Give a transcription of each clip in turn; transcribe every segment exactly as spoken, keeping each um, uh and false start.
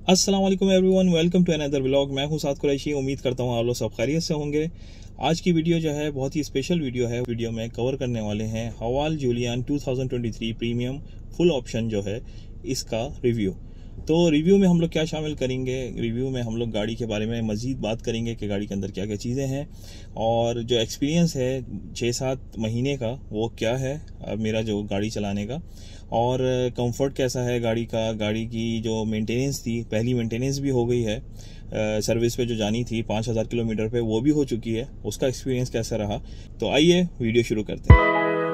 अस्सलाम वालेकुम everyone, welcome to another vlog. मैं हूं साद कुरैशी। उम्मीद करता हूं आप लोग सब खैरियत से होंगे। आज की वीडियो जो है बहुत ही स्पेशल वीडियो है। वीडियो में कवर करने वाले हैं हवाल जूलियन दो हज़ार तेईस प्रीमियम फुल ऑप्शन जो है इसका रिव्यू। तो रिव्यू में हम लोग क्या शामिल करेंगे, रिव्यू में हम लोग गाड़ी के बारे में मज़ीद बात करेंगे कि गाड़ी के अंदर क्या क्या चीज़ें हैं और जो एक्सपीरियंस है छः सात महीने का वो क्या है अब मेरा जो गाड़ी चलाने का, और कंफर्ट कैसा है गाड़ी का। गाड़ी की जो मेंटेनेंस थी, पहली मेंटेनेंस भी हो गई है, सर्विस पे जो जानी थी पाँच हज़ार किलोमीटर पे वो भी हो चुकी है, उसका एक्सपीरियंस कैसा रहा। तो आइए वीडियो शुरू करते हैं।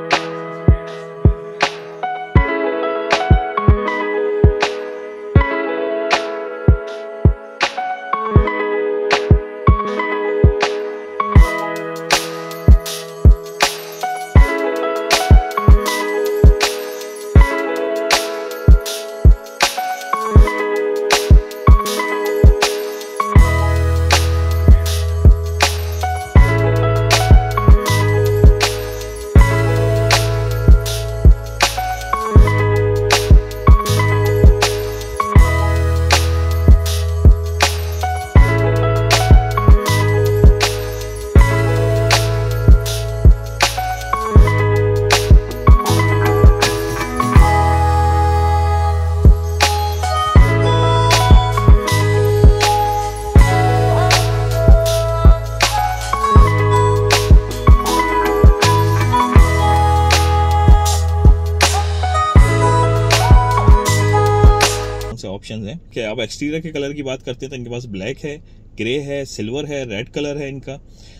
ऑप्शन है कि अब एक्सटीरियर के कलर की बात करते हैं तो इनके पास ब्लैक है, ग्रे है, सिल्वर है, रेड कलर है इनका,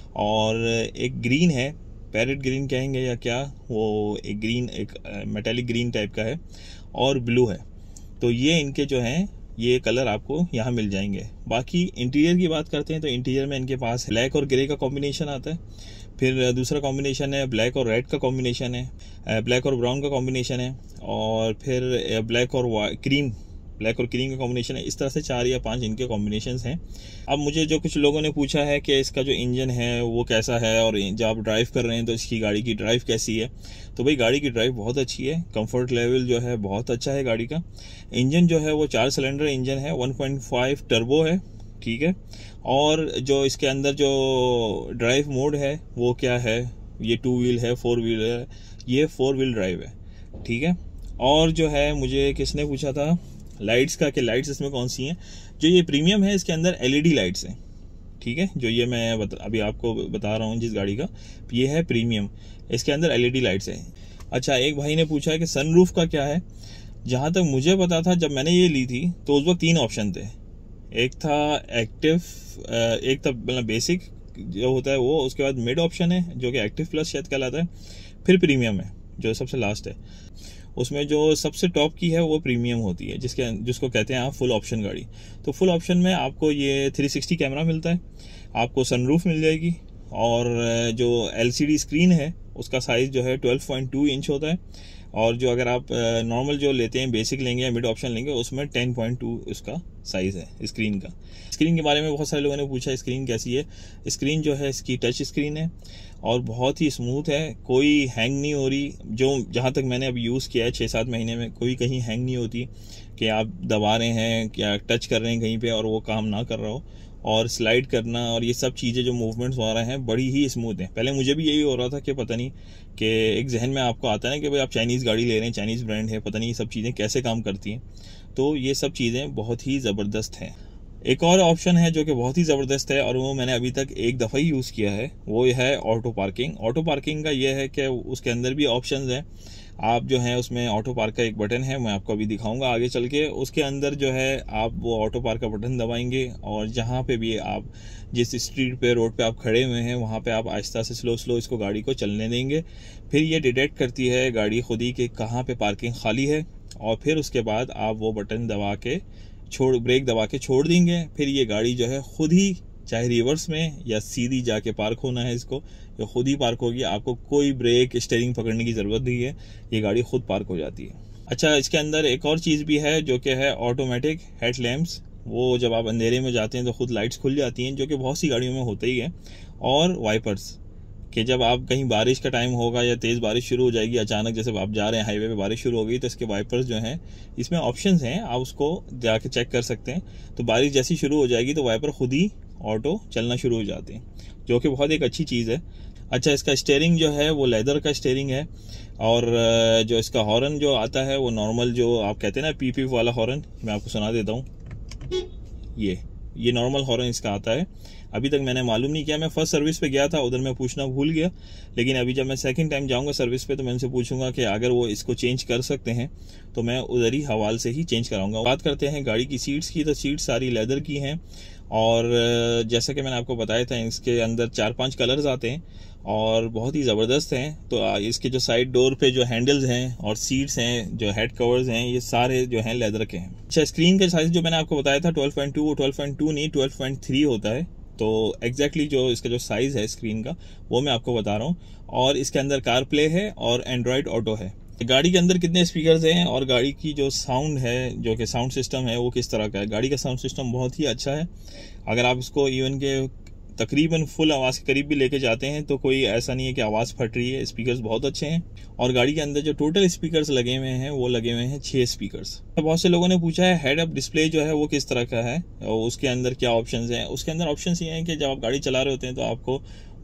और एक ग्रीन है, पैरेट ग्रीन कहेंगे या क्या, वो एक ग्रीन, एक मेटालिक ग्रीन टाइप का है, और ब्लू है। तो ये इनके जो हैं ये कलर आपको यहाँ मिल जाएंगे। बाकी इंटीरियर की बात करते हैं तो इंटीरियर में इनके पास ब्लैक और ग्रे का कॉम्बिनेशन आता है, फिर दूसरा कॉम्बिनेशन है ब्लैक और रेड का कॉम्बिनेशन है, ब्लैक और ब्राउन का कॉम्बिनेशन है, और फिर ब्लैक और क्रीम ब्लैक और क्रीम का कॉम्बिनेशन है। इस तरह से चार या पांच इनके कॉम्बिनेशंस हैं। अब मुझे जो कुछ लोगों ने पूछा है कि इसका जो इंजन है वो कैसा है और जब आप ड्राइव कर रहे हैं तो इसकी गाड़ी की ड्राइव कैसी है, तो भाई गाड़ी की ड्राइव बहुत अच्छी है, कंफर्ट लेवल जो है बहुत अच्छा है गाड़ी का। इंजन जो है वो चार सिलेंडर इंजन है, वन पॉइंट फाइव टर्बो है, ठीक है। और जो इसके अंदर जो ड्राइव मोड है वो क्या है, ये टू व्हील है, फोर व्हील है, ये फोर व्हील ड्राइव है, ठीक है। और जो है मुझे किसने पूछा था लाइट्स का, कि लाइट्स इसमें कौन सी हैं। जो ये प्रीमियम है इसके अंदर एलईडी लाइट्स हैं, ठीक है। जो ये मैं बता, अभी आपको बता रहा हूँ जिस गाड़ी का, ये है प्रीमियम, इसके अंदर एलईडी लाइट्स हैं। अच्छा, एक भाई ने पूछा कि सनरूफ का क्या है। जहाँ तक मुझे पता था जब मैंने ये ली थी तो उस वक्त तीन ऑप्शन थे। एक था एक्टिव, एक था मतलब बेसिक जो होता है वो, उसके बाद मिड ऑप्शन है जो कि एक्टिव प्लस शायद कहलाता है, फिर प्रीमियम है जो सबसे लास्ट है। उसमें जो सबसे टॉप की है वो प्रीमियम होती है, जिसके जिसको कहते हैं आप फुल ऑप्शन गाड़ी। तो फुल ऑप्शन में आपको ये थ्री सिक्सटी कैमरा मिलता है, आपको सनरूफ मिल जाएगी, और जो एलसीडी स्क्रीन है उसका साइज़ जो है ट्वेल्व पॉइंट टू इंच होता है, और जो अगर आप नॉर्मल जो लेते हैं बेसिक लेंगे या मिड ऑप्शन लेंगे उसमें टेन पॉइंट टू उसका साइज़ है स्क्रीन का। स्क्रीन के बारे में बहुत सारे लोगों ने पूछा स्क्रीन कैसी है। स्क्रीन जो है इसकी टच स्क्रीन है और बहुत ही स्मूथ है, कोई हैंग नहीं हो रही। जो जहाँ तक मैंने अभी यूज़ किया है छः सात महीने में, कोई कहीं हैंग नहीं होती कि आप दबा रहे हैं या टच कर रहे हैं कहीं पे और वो काम ना कर रहा हो, और स्लाइड करना और ये सब चीज़ें जो मूवमेंट्स हो रहे हैं बड़ी ही स्मूथ हैं। पहले मुझे भी यही हो रहा था कि पता नहीं कि एक जहन में आपको आता है ना कि भाई आप चाइनीज़ गाड़ी ले रहे हैं, चाइनीज़ ब्रांड है, पता नहीं ये सब चीज़ें कैसे काम करती हैं। तो ये सब चीज़ें बहुत ही ज़बरदस्त हैं। एक और ऑप्शन है जो कि बहुत ही ज़बरदस्त है और वो मैंने अभी तक एक दफ़ा ही यूज़ किया है, वो है ऑटो पार्किंग। ऑटो पार्किंग का ये है कि उसके अंदर भी ऑप्शंस हैं। आप जो है उसमें ऑटो पार्क का एक बटन है, मैं आपको अभी दिखाऊंगा आगे चल के। उसके अंदर जो है आप वो ऑटो पार्क का बटन दबाएंगे और जहाँ पे भी आप जिस स्ट्रीट पे रोड पे आप खड़े हुए हैं वहाँ पे आप आहिस्ता से स्लो स्लो इसको गाड़ी को चलने देंगे। फिर ये डिटेक्ट करती है गाड़ी खुद ही कि कहाँ पे पार्किंग खाली है, और फिर उसके बाद आप वो बटन दबा के छोड़ ब्रेक दबा के छोड़ देंगे। फिर ये गाड़ी जो है खुद ही, चाहे रिवर्स में या सीधी जाके पार्क होना है इसको, ये खुद ही पार्क होगी। आपको कोई ब्रेक स्टीयरिंग पकड़ने की ज़रूरत नहीं है, ये गाड़ी खुद पार्क हो जाती है। अच्छा, इसके अंदर एक और चीज़ भी है जो कि है ऑटोमेटिक हेड लैम्प्स। वो जब आप अंधेरे में जाते हैं तो खुद लाइट्स खुल जाती हैं, जो कि बहुत सी गाड़ियों में होता ही है। और वाइपर्स कि जब आप कहीं बारिश का टाइम होगा या तेज़ बारिश शुरू हो जाएगी अचानक, जैसे आप जा रहे हैं हाईवे पे बारिश शुरू हो गई, तो इसके वाइपर्स जो हैं इसमें ऑप्शंस हैं, आप उसको जाके चेक कर सकते हैं। तो बारिश जैसी शुरू हो जाएगी तो वाइपर खुद ही ऑटो चलना शुरू हो जाते हैं, जो कि बहुत एक अच्छी चीज़ है। अच्छा, इसका स्टीयरिंग जो है वो लेदर का स्टीयरिंग है, और जो इसका हॉर्न जो आता है वो नॉर्मल जो आप कहते हैं ना पी पी वाला हॉर्न, मैं आपको सुना देता हूँ। ये ये नॉर्मल हॉर्न इसका आता है। अभी तक मैंने मालूम नहीं किया, मैं फर्स्ट सर्विस पे गया था उधर मैं पूछना भूल गया, लेकिन अभी जब मैं सेकंड टाइम जाऊंगा सर्विस पे तो मैं उनसे पूछूंगा कि अगर वो इसको चेंज कर सकते हैं तो मैं उधर ही हवाल से ही चेंज कराऊंगा। बात करते हैं गाड़ी की सीट्स की, तो सीट्स सारी लेदर की हैं, और जैसा कि मैंने आपको बताया था इसके अंदर चार पांच कलर्स आते हैं और बहुत ही ज़बरदस्त हैं। तो इसके जो साइड डोर पे जो हैंडल्स हैं और सीट्स हैं, जो हेड कवर्स हैं, ये सारे जो हैं लेदर के हैं। अच्छा, स्क्रीन का साइज जो मैंने आपको बताया था ट्वेल्व पॉइंट टू, वो ट्वेल्व पॉइंट टू नहीं ट्वेल्व पॉइंट थ्री होता है। तो एग्जैक्टली जो इसका जो साइज है स्क्रीन का वो मैं आपको बता रहा हूँ। और इसके अंदर कार प्ले है और एंड्रॉयड ऑटो है। गाड़ी के अंदर कितने स्पीकर्स हैं और गाड़ी की जो साउंड है, जो कि साउंड सिस्टम है वो किस तरह का है। गाड़ी का साउंड सिस्टम बहुत ही अच्छा है। अगर आप इसको इवन के तकरीबन फुल आवाज़ के करीब भी लेके जाते हैं तो कोई ऐसा नहीं है कि आवाज़ फट रही है। स्पीकर्स बहुत अच्छे हैं, और गाड़ी के अंदर जो टोटल स्पीकर्स लगे हुए हैं वो लगे हुए हैं छह स्पीकर्स। बहुत से लोगों ने पूछा है हेड अप डिस्प्ले जो है वो किस तरह का है और उसके अंदर क्या ऑप्शंस हैं। उसके अंदर ऑप्शंस ये हैं कि जब आप गाड़ी चला रहे होते हैं तो आपको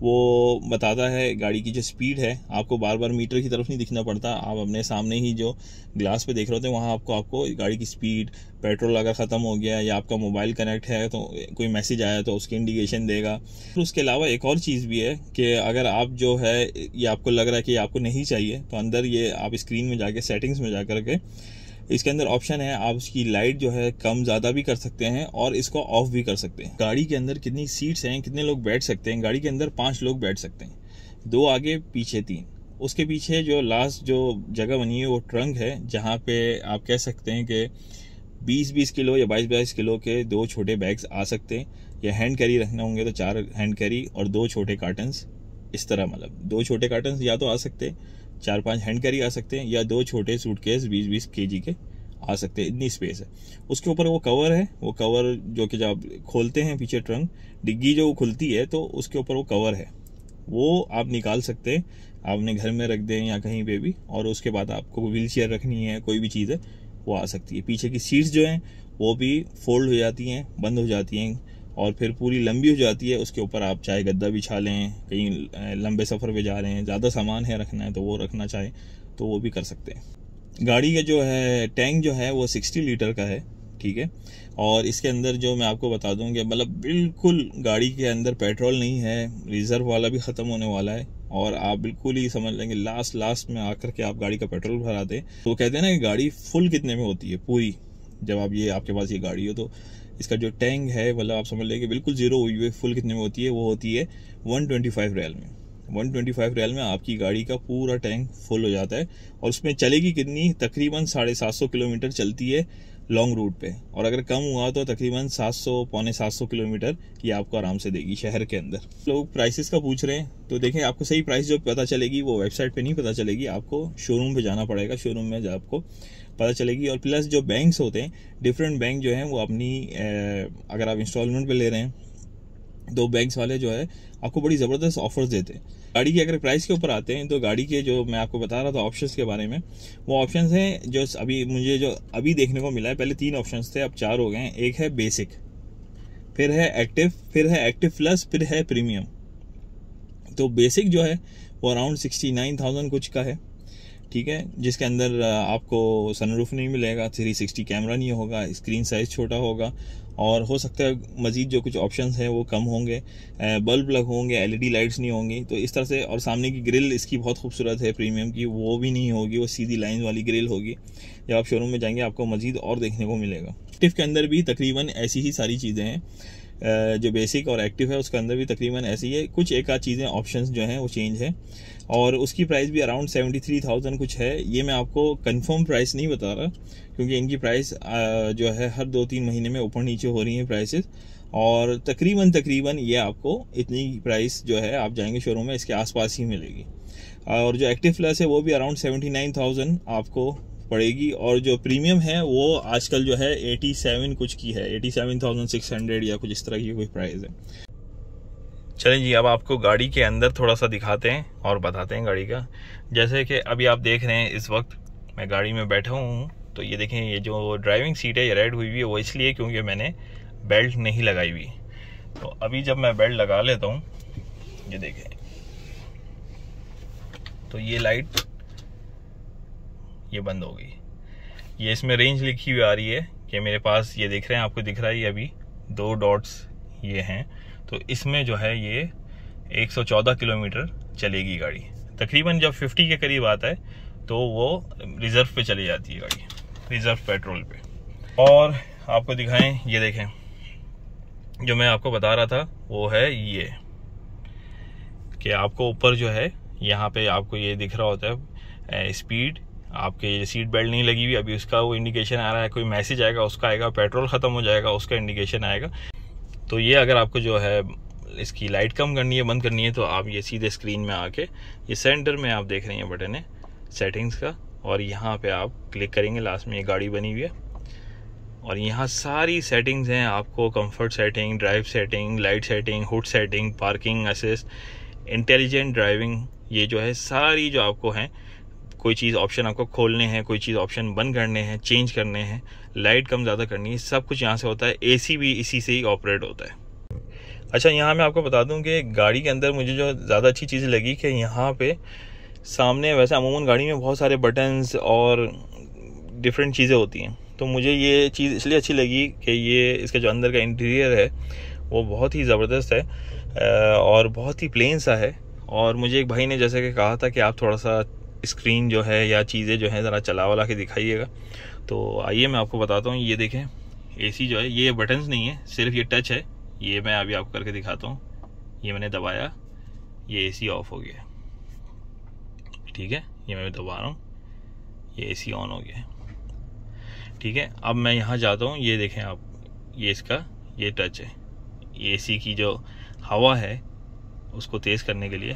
वो बताता है गाड़ी की जो स्पीड है, आपको बार बार मीटर की तरफ नहीं दिखना पड़ता, आप अपने सामने ही जो ग्लास पे देख रहे होते हैं वहाँ आपको आपको गाड़ी की स्पीड, पेट्रोल अगर ख़त्म हो गया या आपका मोबाइल कनेक्ट है तो कोई मैसेज आया तो उसकी इंडिकेशन देगा। तो उसके अलावा एक और चीज़ भी है कि अगर आप जो है ये आपको लग रहा है कि आपको नहीं चाहिए तो अंदर ये आप स्क्रीन में जाके सेटिंग्स में जा कर के इसके अंदर ऑप्शन है, आप उसकी लाइट जो है कम ज़्यादा भी कर सकते हैं और इसको ऑफ भी कर सकते हैं। गाड़ी के अंदर कितनी सीट्स हैं, कितने लोग बैठ सकते हैं। गाड़ी के अंदर पाँच लोग बैठ सकते हैं, दो आगे पीछे तीन। उसके पीछे जो लास्ट जो जगह बनी है वो ट्रंक है, जहाँ पे आप कह सकते हैं कि बीस बीस किलो या बाईस बाईस किलो के दो छोटे बैग्स आ सकते हैं, या हैंड कैरी रखने होंगे तो चार हैंड कैरी और दो छोटे कार्टन्स। इस तरह मतलब दो छोटे कार्टन्स या तो आ सकते हैं, चार पांच हैंड कैरी आ सकते हैं, या दो छोटे सूटकेस बीस बीस केजी के आ सकते हैं। इतनी स्पेस है। उसके ऊपर वो कवर है, वो कवर जो कि जब आप खोलते हैं पीछे ट्रंक डिग्गी जो खुलती है तो उसके ऊपर वो कवर है, वो आप निकाल सकते हैं, आप अपने घर में रख दें या कहीं पे भी। और उसके बाद आपको व्हील चेयर रखनी है, कोई भी चीज़ है वो आ सकती है। पीछे की सीट्स जो हैं वो भी फोल्ड हो जाती हैं, बंद हो जाती हैं और फिर पूरी लंबी हो जाती है। उसके ऊपर आप चाहे गद्दा बिछा लें, कहीं लंबे सफ़र पे जा रहे हैं, ज़्यादा सामान है रखना है तो वो रखना चाहे तो वो भी कर सकते हैं। गाड़ी का जो है टैंक जो है वो साठ लीटर का है, ठीक है। और इसके अंदर जो मैं आपको बता दूं कि मतलब बिल्कुल गाड़ी के अंदर पेट्रोल नहीं है, रिजर्व वाला भी ख़त्म होने वाला है, और आप बिल्कुल ही समझ लेंगे लास्ट लास्ट में आकर के आप गाड़ी का पेट्रोल भरा दें। तो कहते हैं ना कि गाड़ी फुल कितने में होती है पूरी, जब आप ये आपके पास ये गाड़ी हो तो इसका जो टैंक है मतलब आप समझ लेंगे बिल्कुल जीरो हुई हुई फुल कितने में होती है, वो होती है वन ट्वेंटी फाइव रियाल में। वन ट्वेंटी फाइव रियाल में आपकी गाड़ी का पूरा टैंक फुल हो जाता है। और उसमें चलेगी कितनी, तकरीबन साढ़े सात सौ किलोमीटर चलती है लॉन्ग रूट पे, और अगर कम हुआ तो तकरीबन सात सौ पौने सात सौ किलोमीटर ये आपको आराम से देगी शहर के अंदर। लोग प्राइसेस का पूछ रहे हैं तो देखें, आपको सही प्राइस जो पता चलेगी वो वेबसाइट पे नहीं पता चलेगी, आपको शोरूम पे जाना पड़ेगा, शोरूम में आपको पता चलेगी। और प्लस जो बैंक्स होते हैं, डिफरेंट बैंक जो हैं वो अपनी अगर आप इंस्टॉलमेंट पे ले रहे हैं तो बैंक्स वाले जो है आपको बड़ी ज़बरदस्त ऑफर्स देते हैं। गाड़ी की अगर प्राइस के ऊपर आते हैं तो गाड़ी के जो मैं आपको बता रहा था ऑप्शंस के बारे में, वो ऑप्शंस हैं जो अभी मुझे जो अभी देखने को मिला है। पहले तीन ऑप्शंस थे, अब चार हो गए हैं। एक है बेसिक, फिर है एक्टिव, फिर है एक्टिव प्लस, फिर है प्रीमियम। तो बेसिक जो है वो अराउंड सिक्सटी नाइन थाउजेंड कुछ का है, ठीक है, जिसके अंदर आपको सनरूफ नहीं मिलेगा, थ्री सिक्सटी कैमरा नहीं होगा, स्क्रीन साइज छोटा होगा, और हो सकता है मजीद जो कुछ ऑप्शंस हैं वो कम होंगे, बल्ब लग होंगे, एलईडी लाइट्स नहीं होंगी, तो इस तरह से। और सामने की ग्रिल इसकी बहुत खूबसूरत है प्रीमियम की, वो भी नहीं होगी, वो सीधी लाइन वाली ग्रिल होगी। जब आप शोरूम में जाएंगे आपको मजीद और देखने को मिलेगा। एक्टिव के अंदर भी तकरीबन ऐसी ही सारी चीज़ें हैं, जो बेसिक और एक्टिव है उसके अंदर भी तकरीबन ऐसी है, कुछ एक आध चीज़ें ऑप्शंस जो हैं वो चेंज है। और उसकी प्राइस भी अराउंड सेवेंटी थ्री थाउजेंड कुछ है। ये मैं आपको कंफर्म प्राइस नहीं बता रहा क्योंकि इनकी प्राइस जो है हर दो तीन महीने में ऊपर नीचे हो रही हैं प्राइसेस, और तकरीबन तकरीबन ये आपको इतनी प्राइस जो है आप जाएंगे शोरूम में इसके आसपास ही मिलेगी। और जो एक्टिव प्लस है वो भी अराउंड सेवेंटी नाइन थाउजेंड आपको पड़ेगी, और जो प्रीमियम है वो आजकल जो है एटी सेवन कुछ की है, eighty seven thousand six hundred या कुछ इस तरह की कोई प्राइस है। चलें जी, अब आपको गाड़ी के अंदर थोड़ा सा दिखाते हैं और बताते हैं गाड़ी का। जैसे कि अभी आप देख रहे हैं इस वक्त मैं गाड़ी में बैठा हूँ, तो ये देखें ये जो ड्राइविंग सीट है ये रेड हुई हुई है, वो इसलिए क्योंकि मैंने बेल्ट नहीं लगाई हुई। तो अभी जब मैं बेल्ट लगा लेता हूँ, ये देखें तो ये लाइट ये बंद हो गई। ये इसमें रेंज लिखी हुई आ रही है कि मेरे पास, ये देख रहे हैं आपको दिख रहा है ये अभी दो डॉट्स ये हैं, तो इसमें जो है ये एक सौ चौदह किलोमीटर चलेगी गाड़ी। तकरीबन जब पचास के करीब आता है तो वो रिजर्व पे चली जाती है गाड़ी, रिजर्व पेट्रोल पे। और आपको दिखाएं, ये देखें जो मैं आपको बता रहा था वो है ये कि आपको ऊपर जो है यहाँ पे आपको ये दिख रहा होता है स्पीड, आपके ये सीट बेल्ट नहीं लगी हुई अभी उसका वो इंडिकेशन आ रहा है, कोई मैसेज आएगा उसका आएगा, पेट्रोल ख़त्म हो जाएगा उसका इंडिकेशन आएगा। तो ये अगर आपको जो है इसकी लाइट कम करनी है, बंद करनी है, तो आप ये सीधे स्क्रीन में आके ये सेंटर में आप देख रहे हैं बटन है सेटिंग्स का, और यहाँ पे आप क्लिक करेंगे, लास्ट में ये गाड़ी बनी हुई है और यहाँ सारी सेटिंग्स हैं आपको, comfort setting, drive setting, light setting, hood setting, parking assist, intelligent driving, ये जो है सारी जो आपको हैं, कोई चीज़ ऑप्शन आपको खोलने हैं, कोई चीज़ ऑप्शन बंद करने हैं, चेंज करने हैं, लाइट कम ज़्यादा करनी है, सब कुछ यहाँ से होता है। एसी भी इसी से ही ऑपरेट होता है। अच्छा, यहाँ मैं आपको बता दूं कि गाड़ी के अंदर मुझे जो ज़्यादा अच्छी चीज़ लगी कि यहाँ पे सामने, वैसे अमूमन गाड़ी में बहुत सारे बटन्स और डिफरेंट चीज़ें होती हैं, तो मुझे ये चीज़ इसलिए अच्छी लगी कि ये इसका जो अंदर का इंटीरियर है वो बहुत ही ज़बरदस्त है और बहुत ही प्लेन सा है। और मुझे एक भाई ने जैसे कि कहा था कि आप थोड़ा सा स्क्रीन जो है या चीज़ें जो है ज़रा चला वाला के दिखाइएगा, तो आइए मैं आपको बताता हूँ। ये देखें एसी जो है ये बटन्स नहीं है, सिर्फ ये टच है। ये मैं अभी आपको करके दिखाता हूँ, ये मैंने दबाया, ये एसी ऑफ हो गया, ठीक है, ये मैं दबा रहा हूँ, ये एसी ऑन हो गया, ठीक है। अब मैं यहाँ जाता हूँ, ये देखें आप, ये इसका ये टच है, ये एसी की जो हवा है उसको तेज़ करने के लिए।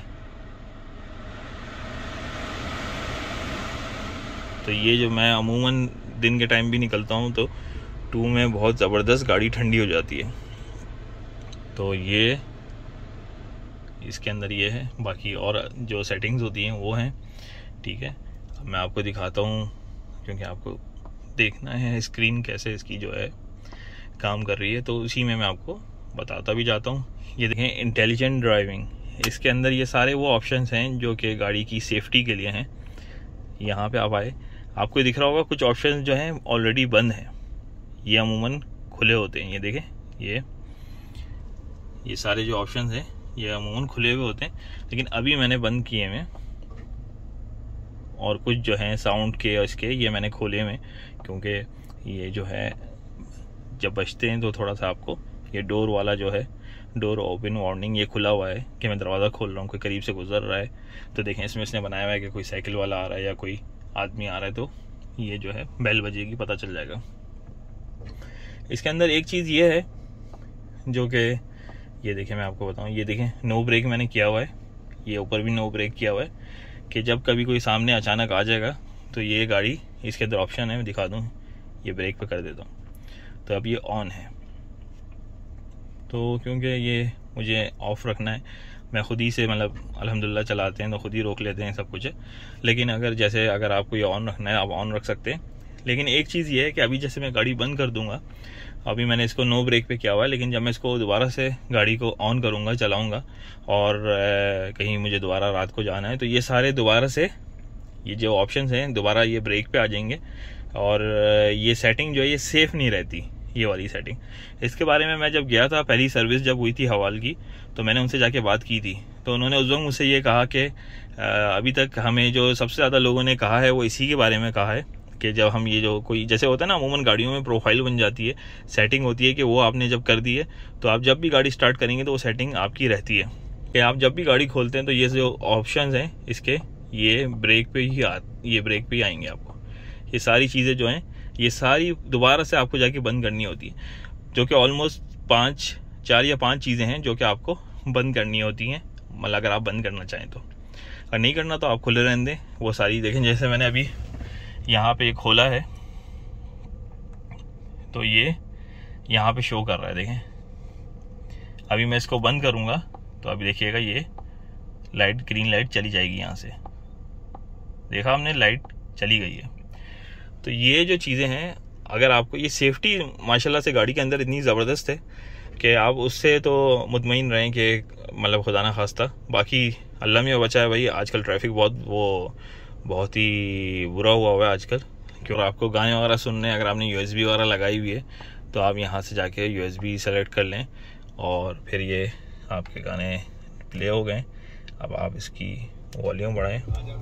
तो ये जो मैं अमूमन दिन के टाइम भी निकलता हूँ तो टू में बहुत ज़बरदस्त गाड़ी ठंडी हो जाती है, तो ये इसके अंदर ये है। बाकी और जो सेटिंग्स होती हैं वो हैं, ठीक है। अब मैं आपको दिखाता हूँ क्योंकि आपको देखना है स्क्रीन कैसे इसकी जो है काम कर रही है, तो उसी में मैं आपको बताता भी जाता हूँ। ये देखें इंटेलिजेंट ड्राइविंग, इसके अंदर ये सारे वो ऑप्शंस हैं जो कि गाड़ी की सेफ्टी के लिए हैं। यहाँ पे आप आए, आपको दिख रहा होगा कुछ ऑप्शंस जो हैं ऑलरेडी बंद हैं, ये अमूमन खुले होते हैं। ये देखें ये ये सारे जो ऑप्शंस हैं ये अमूमन खुले हुए होते हैं, लेकिन अभी मैंने बंद किए हैं। और कुछ जो हैं साउंड के और इसके ये मैंने खोले हुए, क्योंकि ये जो है जब बजते हैं तो थोड़ा सा आपको ये डोर वाला जो है डोर ओपन वार्निंग ये खुला हुआ है कि मैं दरवाज़ा खोल रहा हूँ, कोई करीब से गुजर रहा है तो देखें इसमें इसने बनाया हुआ है कि कोई साइकिल वाला आ रहा है या कोई आदमी आ रहा है तो ये जो है बेल बजेगी, पता चल जाएगा। इसके अंदर एक चीज़ ये है जो कि ये देखें मैं आपको बताऊँ, ये देखें नो ब्रेक मैंने किया हुआ है, ये ऊपर भी नो ब्रेक किया हुआ है कि जब कभी कोई सामने अचानक आ जाएगा तो ये गाड़ी, इसके अंदर ऑप्शन है मैं दिखा दूँ, ये ब्रेक पे कर देता हूँ तो अब ये ऑन है। तो क्योंकि ये मुझे ऑफ़ रखना है, मैं ख़ुद ही से मतलब अल्हम्दुलिल्लाह चलाते हैं तो ख़ुद ही रोक लेते हैं सब कुछ है, लेकिन अगर जैसे अगर आपको ये ऑन रखना है आप ऑन रख सकते हैं। लेकिन एक चीज़ ये है कि अभी जैसे मैं गाड़ी बंद कर दूंगा, अभी मैंने इसको नो ब्रेक पे किया हुआ है, लेकिन जब मैं इसको दोबारा से गाड़ी को ऑन करूंगा, चलाऊंगा और कहीं मुझे दोबारा रात को जाना है तो ये सारे दोबारा से ये जो ऑप्शंस हैं दोबारा ये ब्रेक पे आ जाएंगे। और ये सेटिंग जो है ये सेफ़ नहीं रहती, ये वाली सेटिंग। इसके बारे में मैं जब गया था, पहली सर्विस जब हुई थी हवाल की, तो मैंने उनसे जाके बात की थी, तो उन्होंने उस वक्त मुझसे ये कहा कि अभी तक हमें जो सबसे ज़्यादा लोगों ने कहा है वो इसी के बारे में कहा है कि जब हम ये जो कोई जैसे होता है ना अमूमन गाड़ियों में प्रोफाइल बन जाती है, सेटिंग होती है कि वो आपने जब कर दी है तो आप जब भी गाड़ी स्टार्ट करेंगे तो वो सेटिंग आपकी रहती है कि आप जब भी गाड़ी खोलते हैं तो ये जो ऑप्शंस हैं इसके ये ब्रेक पे ही आ ये ब्रेक पे ही आएंगे आपको। ये सारी चीज़ें जो हैं ये सारी दोबारा से आपको जाके बंद करनी होती है, जो कि ऑलमोस्ट पाँच चार या पाँच चीज़ें हैं जो कि आपको बंद करनी होती हैं, मतलब अगर आप बंद करना चाहें तो। अगर नहीं करना तो आप खुले रहने दें वो सारी। देखें जैसे मैंने अभी यहाँ पे खोला है तो ये यहाँ पे शो कर रहा है, देखें अभी मैं इसको बंद करूँगा तो अभी देखिएगा ये लाइट, ग्रीन लाइट चली जाएगी यहाँ से, देखा हमने लाइट चली गई है। तो ये जो चीज़ें हैं, अगर आपको ये सेफ्टी माशाल्लाह से गाड़ी के अंदर इतनी ज़बरदस्त है कि आप उससे तो मुतमईन रहें कि मतलब खुदा ना खास्ता, बाकी अल्लाह में बचा है भाई। आजकल ट्रैफिक बहुत वो बहुत ही बुरा हुआ हुआ है आजकल, क्योंकि आपको गाने वगैरह सुनने, अगर आपने यूएसबी वगैरह लगाई हुई है तो आप यहाँ से जाके यूएसबी सेलेक्ट कर लें और फिर ये आपके गाने प्ले हो गए। अब आप इसकी वॉल्यूम बढ़ाएं,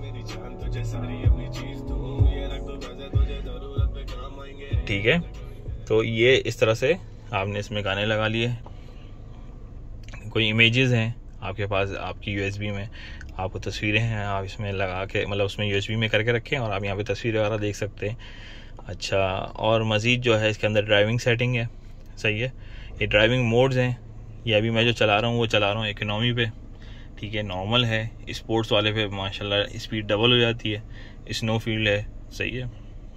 ठीक है। तो ये इस तरह से आपने इसमें गाने लगा लिए। कोई इमेजेस हैं आपके पास, आपकी यूएसबी में आपको तस्वीरें हैं, आप इसमें लगा के मतलब उसमें यूएसबी में करके रखें और आप यहाँ पे तस्वीरें वगैरह देख सकते हैं। अच्छा, और मज़ीद जो है इसके अंदर ड्राइविंग सेटिंग है, सही है। ये ड्राइविंग मोड्स हैं, ये अभी मैं जो चला रहा हूँ वो चला रहा हूँ इकोनॉमी पे, ठीक है। नॉर्मल है, स्पोर्ट्स वाले पे माशाल्लाह स्पीड डबल हो जाती है, स्नो फील्ड है, सही है।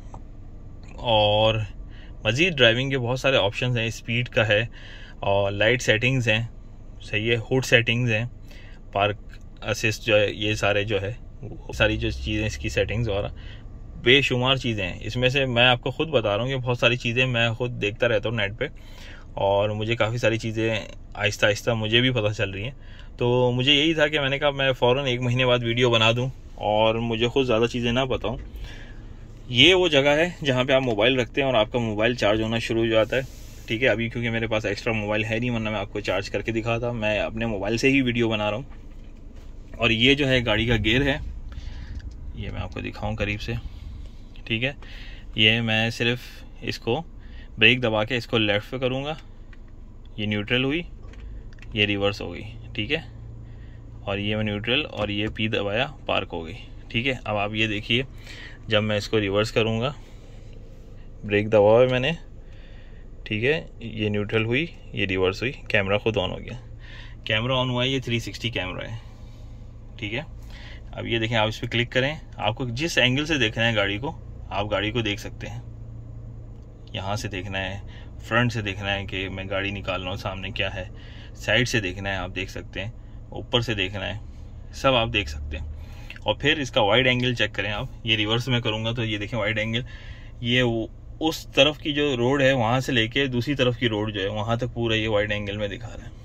और मज़ीद ड्राइविंग के बहुत सारे ऑप्शंस हैं, स्पीड का है और लाइट सेटिंग्स हैं, सही है। हुड सेटिंग्स हैं, पार्क असिस्ट जो है, ये सारे जो है सारी जो चीज़ें इसकी सेटिंग्स और बेशुमार चीज़ें हैं। इसमें से मैं आपको ख़ुद बता रहा हूँ कि बहुत सारी चीज़ें मैं खुद देखता रहता हूँ नेट पे और मुझे काफ़ी सारी चीज़ें आहिस्ता आहिस्ता मुझे भी पता चल रही हैं। तो मुझे यही था कि मैंने कहा मैं फ़ौरन एक महीने बाद वीडियो बना दूँ और मुझे खुद ज़्यादा चीज़ें ना बताऊँ। ये वो जगह है जहाँ पे आप मोबाइल रखते हैं और आपका मोबाइल चार्ज होना शुरू हो जाता है, ठीक है। अभी क्योंकि मेरे पास एक्स्ट्रा मोबाइल है नहीं, वरना मैं आपको चार्ज करके दिखाता, मैं अपने मोबाइल से ही वीडियो बना रहा हूँ। और ये जो है गाड़ी का गियर है, ये मैं आपको दिखाऊँ करीब से, ठीक है। ये मैं सिर्फ इसको ब्रेक दबा के इसको लेफ़्ट पे करूँगा, ये न्यूट्रल हुई, ये रिवर्स हो गई, ठीक है। और ये मैं न्यूट्रल और ये पी दबाया, पार्क हो गई, ठीक है। अब आप ये देखिए, जब मैं इसको रिवर्स करूँगा, ब्रेक दबाया है मैंने, ठीक है, ये न्यूट्रल हुई, ये रिवर्स हुई, कैमरा खुद ऑन हो गया। कैमरा ऑन हुआ है, ये थ्री सिक्सटी कैमरा है, ठीक है। अब ये देखें, आप इस पर क्लिक करें, आपको जिस एंगल से देखना है गाड़ी को, आप गाड़ी को देख सकते हैं। यहाँ से देखना है, फ्रंट से देखना है कि मैं गाड़ी निकाल रहा हूँ, सामने क्या है, साइड से देखना है, आप देख सकते हैं, ऊपर से देखना है, सब आप देख सकते हैं। और फिर इसका वाइड एंगल चेक करें आप, ये रिवर्स में करूँगा तो ये देखें वाइड एंगल, ये उस तरफ की जो रोड है वहाँ से लेके दूसरी तरफ की रोड जो है वहाँ तक पूरा ये वाइड एंगल में दिखा रहा है।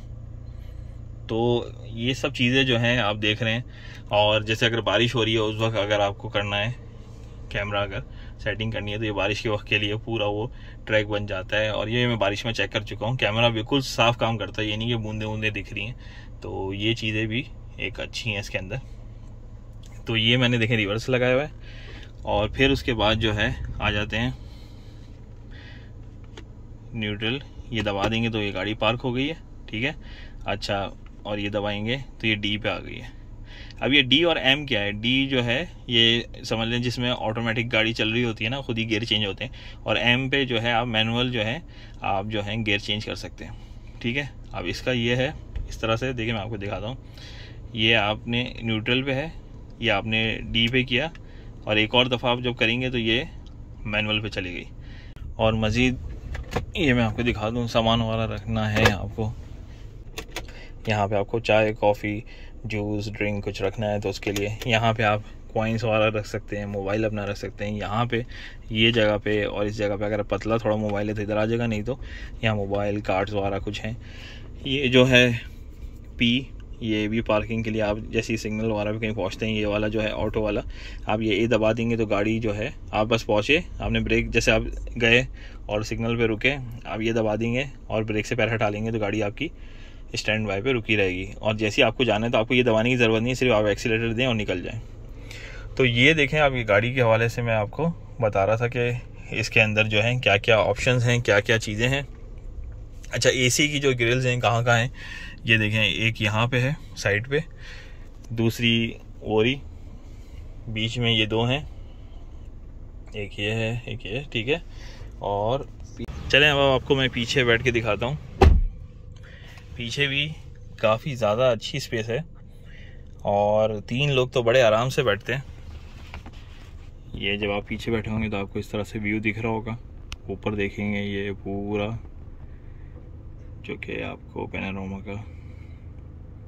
तो ये सब चीज़ें जो हैं आप देख रहे हैं। और जैसे अगर बारिश हो रही है उस वक्त अगर आपको करना है कैमरा, अगर सेटिंग करनी है तो ये बारिश के वक्त के लिए पूरा वो ट्रैक बन जाता है। और ये मैं बारिश में चेक कर चुका हूँ, कैमरा बिल्कुल साफ काम करता है, ये नहीं कि बूंदे बूंदे दिख रही हैं। तो ये चीज़ें भी एक अच्छी हैं इसके अंदर। तो ये मैंने देखे रिवर्स लगाया हुआ है। और फिर उसके बाद जो है आ जाते हैं न्यूट्रल, ये दबा देंगे तो ये गाड़ी पार्क हो गई है, ठीक है। अच्छा, और ये दबाएंगे तो ये डी पे आ गई है। अब ये डी और एम क्या है, डी जो है ये समझ लें जिसमें ऑटोमेटिक गाड़ी चल रही होती है ना, खुद ही गियर चेंज होते हैं। और एम पे जो है आप मैनुअल जो है आप जो है गियर चेंज कर सकते हैं, ठीक है। अब इसका ये है इस तरह से, देखिए मैं आपको दिखाता हूँ। ये आपने न्यूट्रल पे है, ये आपने डी पे किया और एक और दफ़ा आप जब करेंगे तो ये मैनुअल पे चली गई। और मज़ीद ये मैं आपको दिखा दूँ, सामान वगैरह रखना है आपको, यहाँ पे आपको चाय, कॉफ़ी, जूस, ड्रिंक कुछ रखना है तो उसके लिए यहाँ पे आप कॉइन्स वगैरह रख सकते हैं, मोबाइल अपना रख सकते हैं यहाँ पे, ये जगह पे। और इस जगह पे अगर पतला थोड़ा मोबाइल है तो इधर आ जाएगा, नहीं तो यहाँ मोबाइल, कार्ड्स वगैरह कुछ हैं। ये जो है पी, ये भी पार्किंग के लिए, आप जैसे सिग्नल वगैरह पे कहीं पहुँचते हैं, ये वाला जो है ऑटो वाला, आप ये ए दबा देंगे तो गाड़ी जो है आप बस पहुँचे, आपने ब्रेक जैसे आप गए और सिग्नल पे रुके, आप ये दबा देंगे और ब्रेक से पैर हटा लेंगे तो गाड़ी आपकी स्टैंड बाय पे रुकी रहेगी। और जैसे आपको जाना है तो आपको ये दबाने की ज़रूरत नहीं है, सिर्फ आप एक्सीलेटर दें और निकल जाएं। तो ये देखें, आप ये गाड़ी के हवाले से मैं आपको बता रहा था कि इसके अंदर जो है क्या क्या ऑप्शंस हैं, क्या क्या चीज़ें हैं। अच्छा, एसी की जो ग्रिल्स हैं कहाँ कहाँ हैं, ये देखें, एक यहाँ पे है साइड पे, दूसरी ओरी, बीच में ये दो हैं, एक ये है एक ये, ठीक है। और चलें अब आपको मैं पीछे बैठ के दिखाता हूँ। पीछे भी काफ़ी ज़्यादा अच्छी स्पेस है और तीन लोग तो बड़े आराम से बैठते हैं। ये जब आप पीछे बैठे होंगे तो आपको इस तरह से व्यू दिख रहा होगा, ऊपर देखेंगे ये पूरा जो कि आपको पैनोरामा का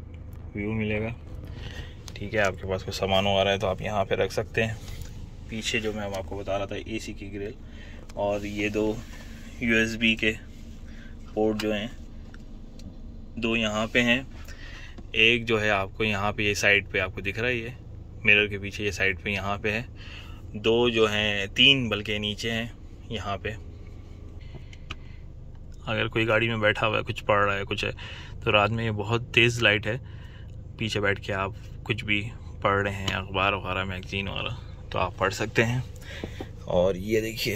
व्यू मिलेगा। ठीक है, आपके पास कोई सामान आ रहा है तो आप यहाँ पे रख सकते हैं। पीछे जो मैं आपको बता रहा था एसी की ग्रिल, और ये दो यूएसबी के पोर्ट जो हैं दो यहाँ पे हैं। एक जो है आपको यहाँ पे ये साइड पे आपको दिख रहा है, ये मिरर के पीछे ये साइड पे यहाँ पे है। दो जो हैं, तीन बल्कि नीचे हैं यहाँ पे। अगर कोई गाड़ी में बैठा हुआ है, कुछ पढ़ रहा है, कुछ है, तो रात में ये बहुत तेज़ लाइट है, पीछे बैठ के आप कुछ भी पढ़ रहे हैं, अखबार वगैरह, मैगजीन वगैरह, तो आप पढ़ सकते हैं। और ये देखिए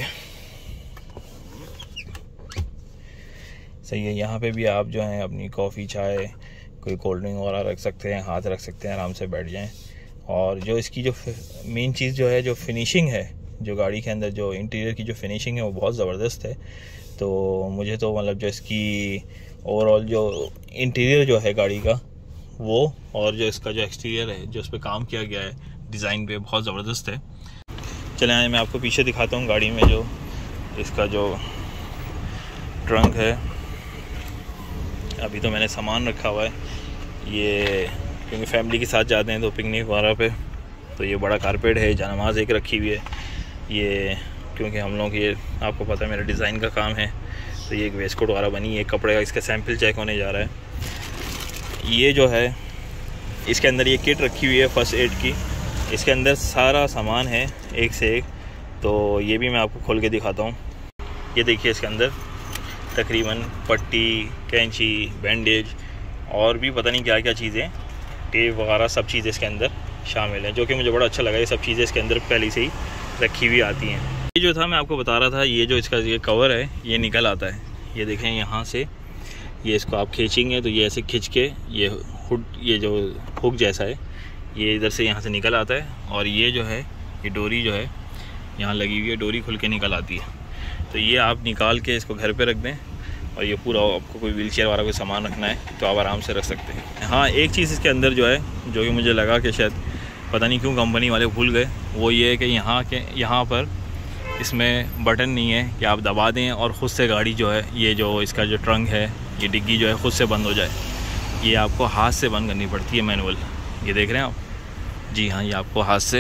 सही है, यहाँ पे भी आप जो हैं अपनी कॉफ़ी, चाय, कोई कोल्ड ड्रिंक वगैरह रख सकते हैं, हाथ रख सकते हैं, आराम से बैठ जाएं। और जो इसकी जो मेन चीज़ जो है, जो फिनिशिंग है, जो गाड़ी के अंदर जो इंटीरियर की जो फिनिशिंग है वो बहुत ज़बरदस्त है। तो मुझे तो मतलब जो इसकी ओवरऑल जो इंटीरियर जो है गाड़ी का वो, और जो इसका जो एक्सटीरियर है, जो उस पर काम किया गया है डिज़ाइन पे, बहुत ज़बरदस्त है। चले आए, मैं आपको पीछे दिखाता हूँ गाड़ी में जो इसका जो ट्रंक है। अभी तो मैंने सामान रखा हुआ है, ये क्योंकि फैमिली के साथ जाते हैं तो पिकनिक वगैरह पे, तो ये बड़ा कारपेट है, जानमाज़ एक रखी हुई है। ये क्योंकि हम लोग, ये आपको पता है मेरा डिज़ाइन का काम है, तो ये एक वेस्ट कोट वगैरह बनी है, कपड़े का इसका सैंपल चेक होने जा रहा है। ये जो है इसके अंदर ये किट रखी हुई है फर्स्ट एड की, इसके अंदर सारा सामान है एक से एक। तो ये भी मैं आपको खोल के दिखाता हूँ। ये देखिए, इसके अंदर तकरीबन पट्टी, कैंची, बैंडेज और भी पता नहीं क्या क्या चीज़ें, टेप वगैरह, सब चीज़ें इसके अंदर शामिल हैं, जो कि मुझे बड़ा अच्छा लगा। ये सब चीज़ें इसके अंदर पहले से ही रखी हुई आती हैं। ये जो था मैं आपको बता रहा था, ये जो इसका ये कवर है ये निकल आता है। ये देखें, यहाँ से ये इसको आप खींचेंगे तो ये ऐसे खींच के ये हुड, ये जो हुक जैसा है, ये इधर से यहाँ से निकल आता है। और ये जो है, ये डोरी जो है यहाँ लगी हुई है, डोरी खुल के निकल आती है। तो ये आप निकाल के इसको घर पे रख दें, और ये पूरा आपको कोई व्हील चेयर वाला कोई सामान रखना है तो आप आराम से रख सकते हैं। हाँ, एक चीज़ इसके अंदर जो है, जो कि मुझे लगा कि शायद पता नहीं क्यों कंपनी वाले भूल गए, वो ये है कि यहाँ के यहाँ पर इसमें बटन नहीं है कि आप दबा दें और ख़ुद से गाड़ी जो है, ये जो इसका जो ट्रंक है, ये डिग्गी जो है ख़ुद से बंद हो जाए। ये आपको हाथ से बंद करनी पड़ती है मैनुअल। ये देख रहे हैं आप, जी हाँ, ये आपको हाथ से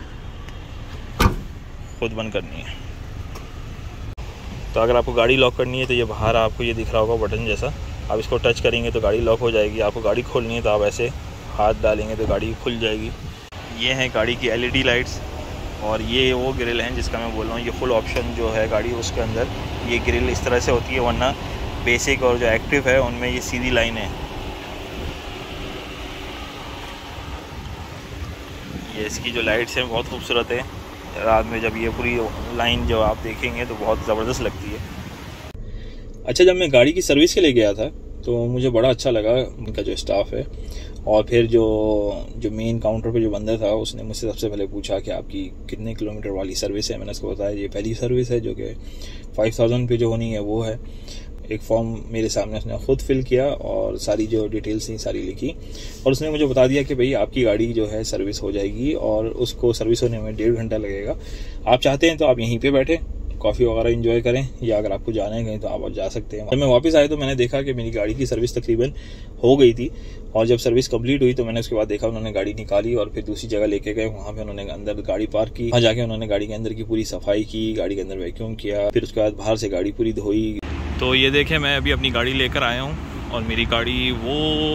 खुद बंद करनी है। तो अगर आपको गाड़ी लॉक करनी है तो ये बाहर आपको ये दिख रहा होगा बटन जैसा, आप इसको टच करेंगे तो गाड़ी लॉक हो जाएगी। आपको गाड़ी खोलनी है तो आप ऐसे हाथ डालेंगे तो गाड़ी खुल जाएगी। ये हैं गाड़ी की एलईडी लाइट्स, और ये वो ग्रिल हैं जिसका मैं बोल रहा हूँ। ये फुल ऑप्शन जो है गाड़ी, उसके अंदर ये ग्रिल इस तरह से होती है, वरना बेसिक और जो एक्टिव है उनमें ये सीधी लाइन है। ये इसकी जो लाइट्स हैं बहुत खूबसूरत है, रात में जब ये पूरी लाइन जो आप देखेंगे तो बहुत ज़बरदस्त लगती है। अच्छा, जब मैं गाड़ी की सर्विस के लिए गया था तो मुझे बड़ा अच्छा लगा उनका जो स्टाफ है। और फिर जो जो मेन काउंटर पे जो बंदा था, उसने मुझसे सबसे पहले पूछा कि आपकी कितने किलोमीटर वाली सर्विस है। मैंने उसको बताया ये पहली सर्विस है, जो कि फाइव थाउजेंड पे जो होनी है वो है। एक फॉर्म मेरे सामने उसने ख़ुद फिल किया और सारी जो डिटेल्स थी सारी लिखी, और उसने मुझे बता दिया कि भाई आपकी गाड़ी जो है सर्विस हो जाएगी और उसको सर्विस होने में डेढ़ घंटा लगेगा। आप चाहते हैं तो आप यहीं पे बैठे कॉफ़ी वगैरह एंजॉय करें, या अगर आपको जाना है कहीं तो आप जा सकते हैं। जब मैं वापस आया तो मैंने देखा कि मेरी गाड़ी की सर्विस तकरीबन हो गई थी, और जब सर्विस कंप्लीट हुई तो मैंने उसके बाद देखा उन्होंने गाड़ी निकाली और फिर दूसरी जगह लेके गए। वहाँ पे उन्होंने अंदर गाड़ी पार्क की, वहाँ जाके उन्होंने गाड़ी के अंदर की पूरी सफाई की, गाड़ी के अंदर वैक्यूम किया, फिर उसके बाद बाहर से गाड़ी पूरी धोई। तो ये देखें, मैं अभी अपनी गाड़ी लेकर आया हूँ और मेरी गाड़ी वो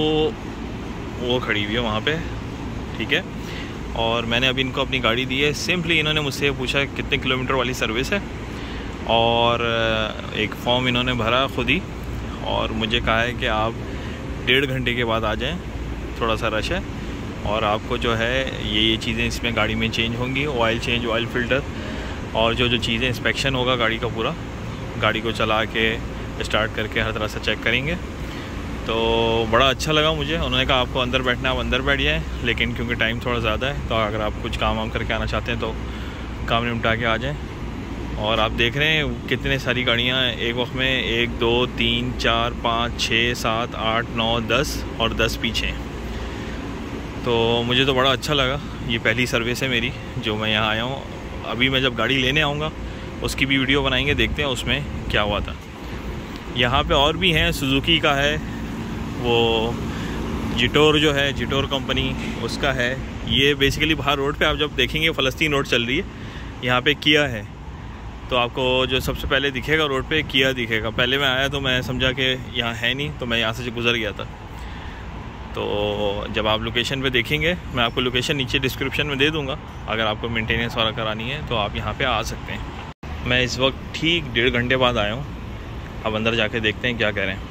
वो खड़ी हुई है वहाँ पे, ठीक है। और मैंने अभी इनको अपनी गाड़ी दी है। सिंपली इन्होंने मुझसे पूछा कितने किलोमीटर वाली सर्विस है, और एक फॉर्म इन्होंने भरा खुद ही, और मुझे कहा है कि आप डेढ़ घंटे के बाद आ जाएं, थोड़ा सा रश है, और आपको जो है ये ये चीज़ें इसमें गाड़ी में चेंज होंगी, ऑयल चेंज, ऑयल फिल्टर, और जो जो चीज़ें इंस्पेक्शन होगा गाड़ी का पूरा, गाड़ी को चला के स्टार्ट करके हर तरह से चेक करेंगे। तो बड़ा अच्छा लगा मुझे। उन्होंने कहा आपको अंदर बैठना, आप अंदर बैठ जाएँ, लेकिन क्योंकि टाइम थोड़ा ज़्यादा है तो अगर आप कुछ काम वाम करके आना चाहते हैं तो काम निपटा के आ जाएँ। और आप देख रहे हैं कितने सारी गाड़ियाँ हैं एक वक्त में, एक दो तीन चार पाँच छः सात आठ नौ दस और दस पीछे। तो मुझे तो बड़ा अच्छा लगा। ये पहली सर्विस है मेरी जो मैं यहाँ आया हूँ। अभी मैं जब गाड़ी लेने आऊँगा उसकी भी वीडियो बनाएंगे, देखते हैं उसमें क्या हुआ था। यहाँ पे और भी हैं, सुजुकी का है, वो जिटोर जो है, जिटोर कंपनी उसका है ये। बेसिकली बाहर रोड पे आप जब देखेंगे फ़लस्तीन रोड चल रही है, यहाँ पे किया है, तो आपको जो सबसे पहले दिखेगा रोड पे किया दिखेगा। पहले मैं आया तो मैं समझा कि यहाँ है नहीं, तो मैं यहाँ से गुज़र गया था। तो जब आप लोकेशन पे देखेंगे, मैं आपको लोकेशन नीचे डिस्क्रिप्शन में दे दूँगा, अगर आपको मेंटेनेंस वाला करानी है तो आप यहाँ पे आ सकते हैं। मैं इस वक्त ठीक डेढ़ घंटे बाद आया हूँ, अब अंदर जाके देखते हैं क्या कह रहे हैं।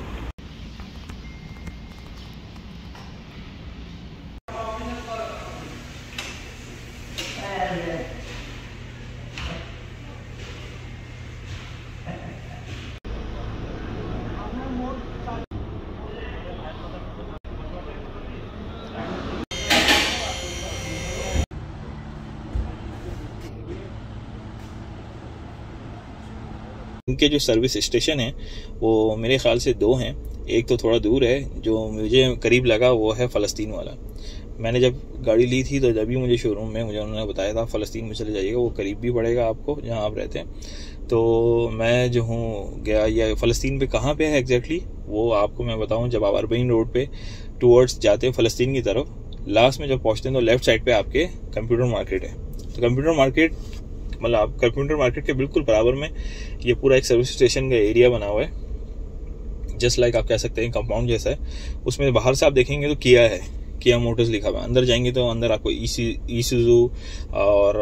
इनके जो सर्विस स्टेशन हैं वो मेरे ख्याल से दो हैं। एक तो थोड़ा दूर है, जो मुझे करीब लगा वो है फ़लस्तीन वाला। मैंने जब गाड़ी ली थी तो जब भी मुझे शोरूम में मुझे उन्होंने बताया था फ़लस्तीन में चले जाइएगा, वो करीब भी पड़ेगा आपको जहाँ आप रहते हैं। तो मैं जो हूँ गया, या फ़लस्तीन पे कहाँ पे है एग्जैक्टली वो आपको मैं बताऊँ। जब आप अरबईन रोड पे टूवर्ड्स जाते हैं फ़लस्तीन की तरफ, लास्ट में जब पहुँचते हैं तो लेफ़्ट साइड पर आपके कंप्यूटर मार्केट है। तो कंप्यूटर मार्केट मतलब आप कंप्यूटर मार्केट के बिल्कुल बराबर में ये पूरा एक सर्विस स्टेशन का एरिया बना हुआ है, जस्ट लाइक आप कह सकते हैं कंपाउंड जैसा है। उसमें बाहर से आप देखेंगे तो किया है, किया मोटर्स लिखा हुआ है। अंदर जाएंगे तो अंदर आपको ईसुजू और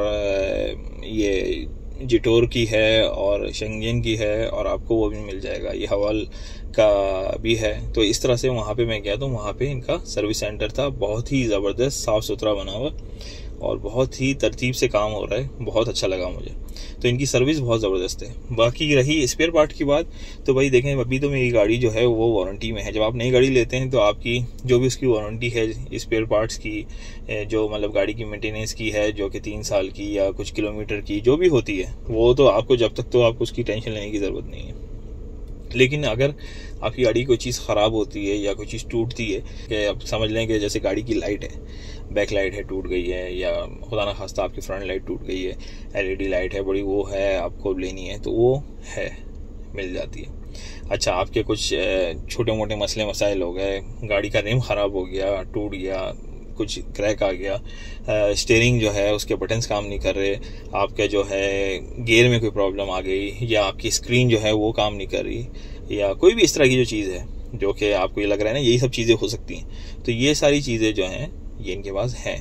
ये जिटोर की है और शेंगेन की है, और आपको वो भी मिल जाएगा, ये हवाल का भी है। तो इस तरह से वहाँ पे मैं गया तो वहाँ पे इनका सर्विस सेंटर था, बहुत ही ज़बरदस्त साफ़ सुथरा बना हुआ और बहुत ही तरतीब से काम हो रहा है, बहुत अच्छा लगा मुझे। तो इनकी सर्विस बहुत ज़बरदस्त है। बाकी रही स्पेयर पार्ट की बात, तो भाई देखें अभी तो मेरी गाड़ी जो है वो वारंटी में है। जब आप नई गाड़ी लेते हैं तो आपकी जो भी उसकी वारंटी है स्पेयर पार्ट्स की, जो मतलब गाड़ी की मेंटेनेंस की है, जो कि तीन साल की या कुछ किलोमीटर की जो भी होती है, वो तो आपको जब तक तो आपको उसकी टेंशन लेने की ज़रूरत नहीं है। लेकिन अगर आपकी गाड़ी कोई चीज़ ख़राब होती है या कोई चीज़ टूटती है, कि आप समझ लें कि जैसे गाड़ी की लाइट है, बैक लाइट है टूट गई है, या खुदा ना खास्ता आपकी फ्रंट लाइट टूट गई है, एलईडी लाइट है बड़ी, वो है आपको लेनी है तो वो है, मिल जाती है। अच्छा, आपके कुछ छोटे मोटे मसले मसाइल हो गए, गाड़ी का रिम ख़राब हो गया, टूट गया, कुछ क्रैक आ गया, स्टीयरिंग जो है उसके बटन्स काम नहीं कर रहे, आपके जो है गियर में कोई प्रॉब्लम आ गई, या आपकी स्क्रीन जो है वो काम नहीं कर रही, या कोई भी इस तरह की जो चीज़ है जो कि आपको ये लग रहा है ना, यही सब चीज़ें हो सकती हैं। तो ये सारी चीज़ें जो हैं ये इनके पास हैं,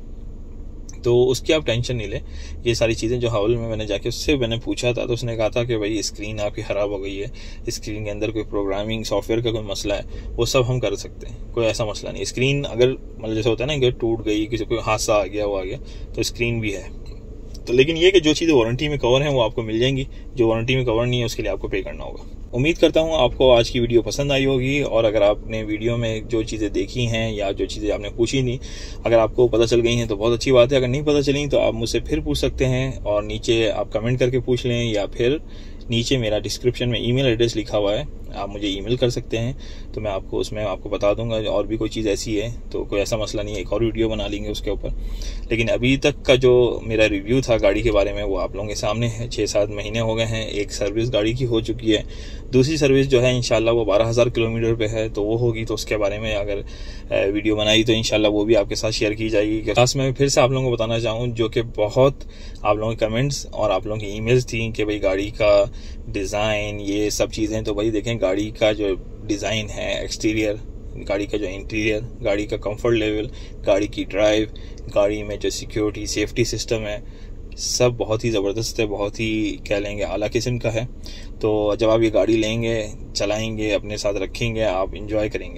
तो उसकी आप टेंशन नहीं लें। ये सारी चीज़ें जो हवल में मैंने जाके उससे मैंने पूछा था, तो उसने कहा था कि भाई स्क्रीन आपकी ख़राब हो गई है, स्क्रीन के अंदर कोई प्रोग्रामिंग सॉफ्टवेयर का कोई मसला है, वो सब हम कर सकते हैं, कोई ऐसा मसला नहीं। स्क्रीन अगर मतलब जैसे होता है ना कि टूट गई, किसी कोई हादसा आ गया, वो आ गया, तो स्क्रीन भी है। तो लेकिन ये कि जो चीज़ें वारंटी में कवर हैं वो आपको मिल जाएंगी, जो वारंटी में कवर नहीं है उसके लिए आपको पे करना होगा। उम्मीद करता हूँ आपको आज की वीडियो पसंद आई होगी, और अगर आपने वीडियो में जो चीज़ें देखी हैं या जो चीज़ें आपने पूछी नहीं, अगर आपको पता चल गई हैं तो बहुत अच्छी बात है। अगर नहीं पता चली तो आप मुझसे फिर पूछ सकते हैं, और नीचे आप कमेंट करके पूछ लें, या फिर नीचे मेरा डिस्क्रिप्शन में ईमेल एड्रेस लिखा हुआ है, आप मुझे ईमेल कर सकते हैं, तो मैं आपको उसमें आपको बता दूंगा। और भी कोई चीज़ ऐसी है तो कोई ऐसा मसला नहीं है, एक और वीडियो बना लेंगे उसके ऊपर। लेकिन अभी तक का जो मेरा रिव्यू था गाड़ी के बारे में वो आप लोगों के सामने है। छः सात महीने हो गए हैं, एक सर्विस गाड़ी की हो चुकी है, दूसरी सर्विस जो है इंशाल्लाह वो बारह हज़ार किलोमीटर पे है, तो वो होगी, तो उसके बारे में अगर वीडियो बनाई तो इंशाल्लाह वो भी आपके साथ शेयर की जाएगी। खास मैं फिर से आप लोगों को बताना चाहूँ, जो कि बहुत आप लोगों के कमेंट्स और आप लोगों की ईमेल्स थी कि भाई गाड़ी का डिज़ाइन ये सब चीज़ें, तो भाई देखें गाड़ी का जो डिज़ाइन है, एक्सटीरियर, गाड़ी का जो इंटीरियर, गाड़ी का कंफर्ट लेवल, गाड़ी की ड्राइव, गाड़ी में जो सिक्योरिटी सेफ्टी सिस्टम है, सब बहुत ही ज़बरदस्त है, बहुत ही कह लेंगे आला किस्म का है। तो जब आप ये गाड़ी लेंगे, चलाएंगे, अपने साथ रखेंगे, आप इंजॉय करेंगे,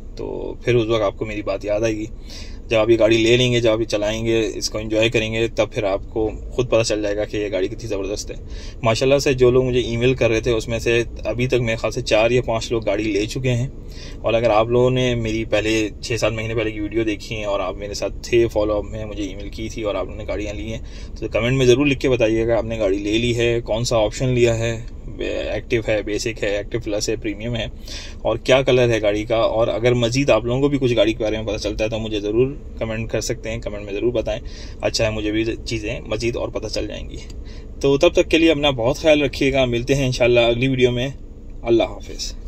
तो फिर उस वक्त आपको मेरी बात याद आएगी। जब आप ये गाड़ी ले लेंगे, जब आप ये चलाएंगे, इसको एंजॉय करेंगे, तब फिर आपको खुद पता चल जाएगा कि ये गाड़ी कितनी ज़बरदस्त है। माशाल्लाह से जो लोग मुझे ईमेल कर रहे थे उसमें से अभी तक मेरे ख्याल से चार या पांच लोग गाड़ी ले चुके हैं। और अगर आप लोगों ने मेरी पहले छः सात महीने पहले की वीडियो देखी है और आप मेरे साथ थे, फॉलोअप में मुझे ईमेल की थी और आप लोगों ने गाड़ियाँ ली हैं, तो कमेंट में ज़रूर लिख के बताइएगा आपने गाड़ी ले ली है, कौन सा ऑप्शन लिया है, एक्टिव है, बेसिक है, एक्टिव प्लस है, प्रीमियम है, और क्या कलर है गाड़ी का। और अगर मजीद आप लोगों को भी कुछ गाड़ी के बारे में पता चलता है तो मुझे ज़रूर कमेंट कर सकते हैं, कमेंट में ज़रूर बताएं। अच्छा है, मुझे भी चीज़ें मजीद और पता चल जाएंगी। तो तब तक के लिए अपना बहुत ख्याल रखिएगा, मिलते हैं इंशाल्लाह अगली वीडियो में। अल्लाह हाफिज़।